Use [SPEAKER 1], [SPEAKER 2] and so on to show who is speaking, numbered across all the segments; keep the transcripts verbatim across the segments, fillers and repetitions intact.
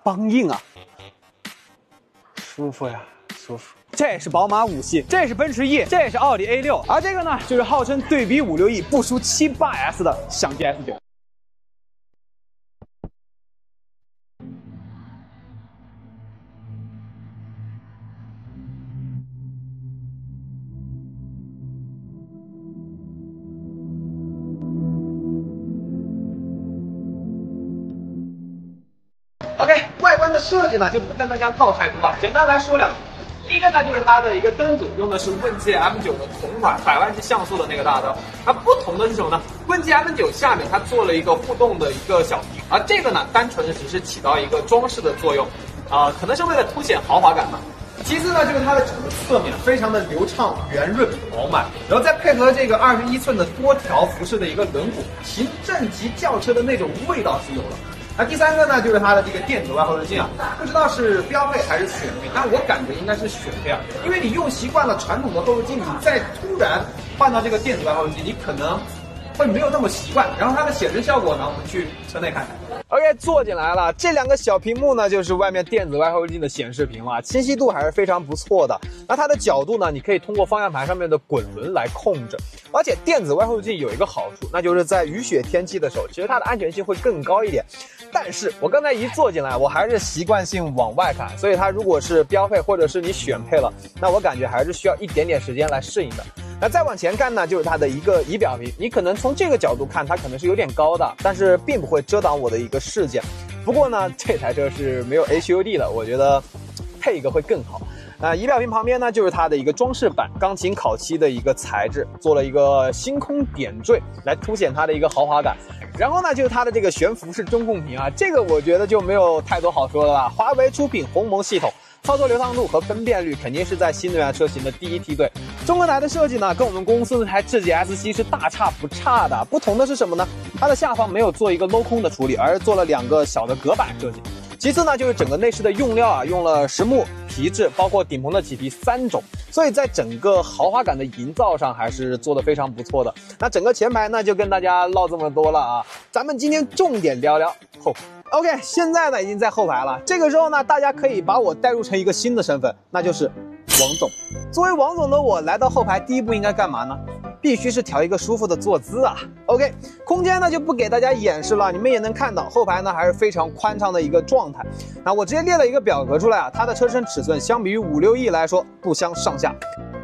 [SPEAKER 1] 梆硬啊，舒服呀，舒服。这是宝马五系，这是奔驰 E， 这是奥迪 A 六，而这个呢，就是号称对比五六 E 不输七八 S 的享基 S 九。OK， 外观的设计呢就不跟大家唠太多了，简单来说两句。第一个呢就是它的一个灯组用的是问界 M 九的同款百万级像素的那个大灯，它不同的是什么呢？问界 M 九下面它做了一个互动的一个小屏，而这个呢单纯的只是起到一个装饰的作用，啊、呃，可能是为了凸显豪华感嘛。其次呢，就是它的整个侧面非常的流畅、圆润、饱满，然后再配合这个二十一寸的多条辐式的一个轮毂，行政级轿车的那种味道是有了。那第三个呢，就是它的这个电子外后视镜啊，不知道是标配还是选配，但我感觉应该是选配啊，因为你用习惯了传统的后视镜，你再突然换到这个电子外后视镜，你可能会没有那么习惯。然后它的显示效果呢，我们去车内看看。OK， 坐进来了，这两个小屏幕呢，就是外面电子外后视镜的显示屏了，清晰度还是非常不错的。那它的角度呢，你可以通过方向盘上面的滚轮来控制。而且电子外后视镜有一个好处，那就是在雨雪天气的时候，其实它的安全性会更高一点。但是我刚才一坐进来，我还是习惯性往外看，所以它如果是标配或者是你选配了，那我感觉还是需要一点点时间来适应的。那再往前看呢，就是它的一个仪表屏，你可能从这个角度看，它可能是有点高的，但是并不会遮挡我的一个视线。不过呢，这台车是没有 H U D 的，我觉得配一个会更好。呃，仪表屏旁边呢，就是它的一个装饰板，钢琴烤漆的一个材质，做了一个星空点缀，来凸显它的一个豪华感。然后呢，就是它的这个悬浮式中控屏啊，这个我觉得就没有太多好说的了。华为出品鸿蒙系统，操作流畅度和分辨率肯定是在新能源车型的第一梯队。中控台的设计呢，跟我们公司那台智己 S 七 是大差不差的。不同的是什么呢？它的下方没有做一个镂空的处理，而是做了两个小的隔板设计。其次呢，就是整个内饰的用料啊，用了实木、皮质，包括顶棚的麂皮三种，所以在整个豪华感的营造上还是做得非常不错的。那整个前排呢，就跟大家唠这么多了啊，咱们今天重点聊聊后排。OK， 现在呢已经在后排了，这个时候呢，大家可以把我带入成一个新的身份，那就是王总。作为王总的我来到后排，第一步应该干嘛呢？必须是调一个舒服的坐姿啊。OK， 空间呢就不给大家演示了，你们也能看到后排呢还是非常宽敞的一个状态。那我直接列了一个表格出来啊，它的车身尺寸相比于五六 E 来说不相上下。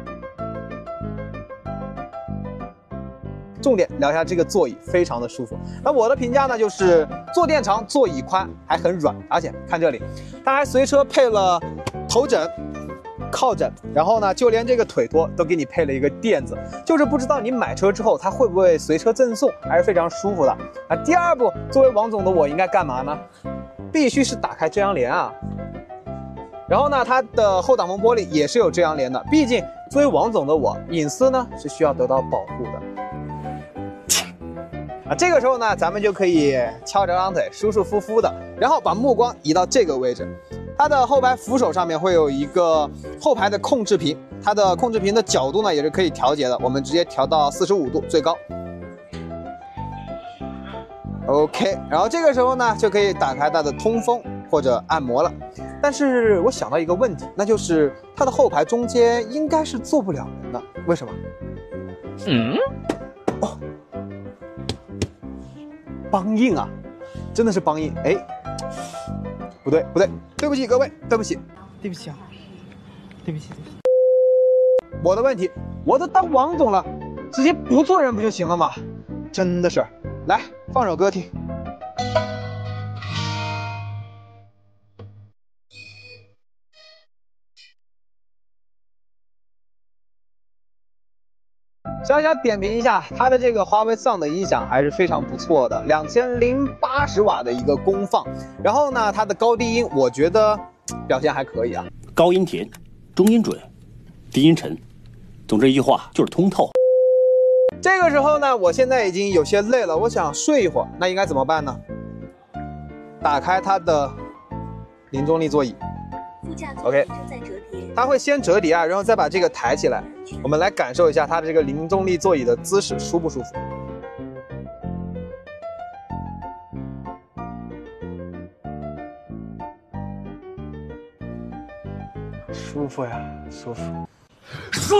[SPEAKER 1] 重点聊一下这个座椅，非常的舒服。那我的评价呢，就是坐垫长，座椅宽，还很软，而且看这里，它还随车配了头枕、靠枕，然后呢，就连这个腿托都给你配了一个垫子，就是不知道你买车之后它会不会随车赠送，还是非常舒服的。那第二步，作为王总的我应该干嘛呢？必须是打开遮阳帘啊。然后呢，它的后挡风玻璃也是有遮阳帘的，毕竟作为王总的我，隐私呢是需要得到保护的。啊，这个时候呢，咱们就可以翘着两腿，舒舒服服的，然后把目光移到这个位置。它的后排扶手上面会有一个后排的控制屏，它的控制屏的角度呢也是可以调节的，我们直接调到四十五度最高。OK， 然后这个时候呢，就可以打开它的通风或者按摩了。但是我想到一个问题，那就是它的后排中间应该是坐不了人的，为什么？嗯，哦。梆硬啊，真的是梆硬。哎，不对不对，对不起各位，对不起，
[SPEAKER 2] 对不起啊，对不起对不起。
[SPEAKER 1] 我的问题，我都当王总了，直接不做人不就行了吗？真的是，来放首歌听。小小点评一下，它的这个华为 Sound 的音响还是非常不错的，两千零八十瓦的一个功放。然后呢，它的高低音我觉得表现还可以啊，
[SPEAKER 3] 高音甜，中音准，低音沉，总之一句话就是通透。
[SPEAKER 1] 这个时候呢，我现在已经有些累了，我想睡一会儿，那应该怎么办呢？打开它的零重力座椅。OK， 它会先折叠啊，然后再把这个抬起来。我们来感受一下它的这个零重力座椅的姿势舒不舒服？
[SPEAKER 4] 舒服呀，舒服，
[SPEAKER 1] 爽！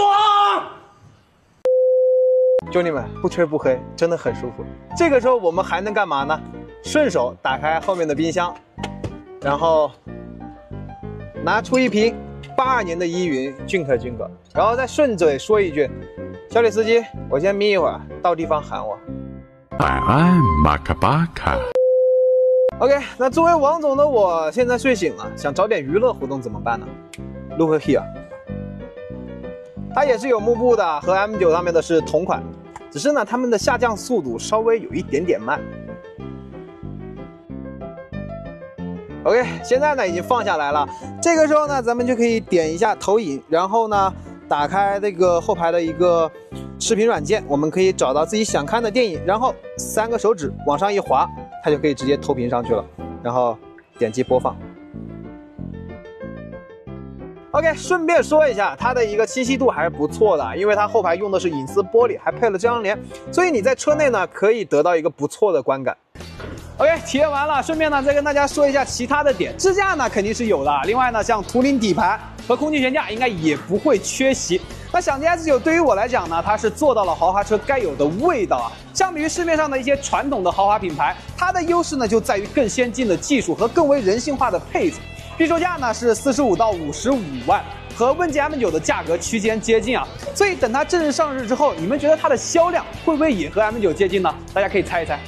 [SPEAKER 4] 兄弟们，不吹不黑，真的很舒服。这个时候我们还能干嘛呢？顺手打开后面的冰箱，然后拿出一瓶八二年的依云俊可俊可，然后再顺嘴说一句：“小李司机，我先眯一会儿，到地方喊我。”
[SPEAKER 5] 晚安，马卡巴卡。
[SPEAKER 4] OK， 那作为王总的我，现在睡醒了，想找点娱乐活动怎么办呢 ？Look here， 它也是有幕布的，和 M 九 上面的是同款，只是呢，它们的下降速度稍微有一点点慢。OK， 现在呢已经放下来了，这个时候呢，咱们就可以点一下投影，然后呢，打开这个后排的一个视频软件，我们可以找到自己想看的电影，然后三个手指往上一滑。它就可以直接投屏上去了，然后点击播放。OK， 顺便说一下，它的一个清晰度还是不错的，因为它后排用的是隐丝玻璃，还配了遮阳帘，所以你在车内呢可以得到一个不错的观感。OK， 体验完了，顺便呢再跟大家说一下其他的点，支架呢肯定是有的，另外呢像图灵底盘和空气悬架应该也不会缺席。那享迪 S 九 对于我来讲呢，它是做到了豪华车该有的味道啊。相比于市面上的一些传统的豪华品牌，它的优势呢就在于更先进的技术和更为人性化的配置。预售价呢是四十五到五十五万，和问界 M 九 的价格区间接近啊。所以等它正式上市之后，你们觉得它的销量会不会也和 M 九 接近呢？大家可以猜一猜。